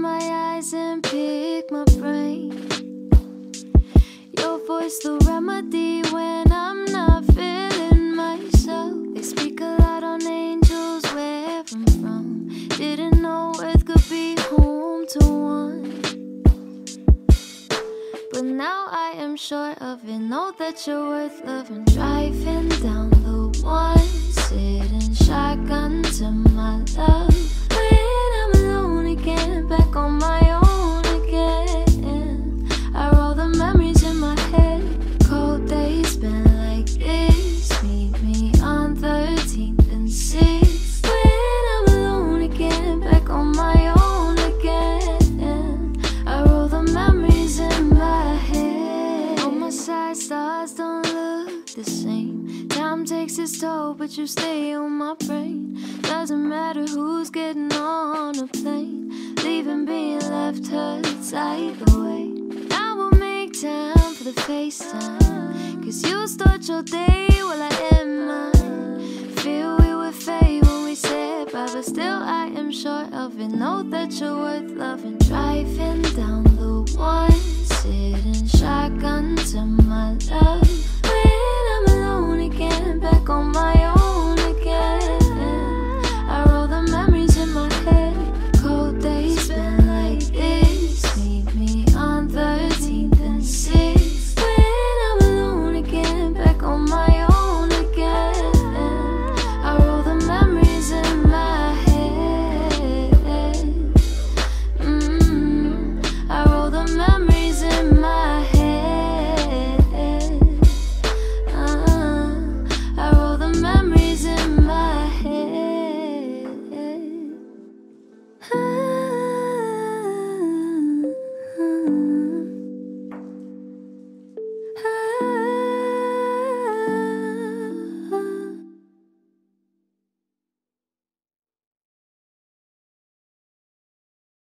my eyes and pick my brain. Your voice the remedy when I'm not feeling myself. They speak a lot on angels where I'm from. Didn't know Earth could be home to one, but now I am sure of it. Know that you're worth loving. Driving down the one, sitting shotgun to my love. When I'm alone again, back on my own again, I roll the memories in my head. Cold days spent like this. Meet me on 13th and 6th. When I'm alone again, back on my own again, I roll the memories in my head. On my side, stars don't look the same. Time takes its toll, but you stay on my brain. Doesn't matter who's getting on a plane. Leaving, being left hurts either way. I will make time for the FaceTime, cause you start your day while I end mine. Feel we would fade when we said bye, but still I am sure of it. Know that you're worth loving. Driving down the one, sitting shotgun to my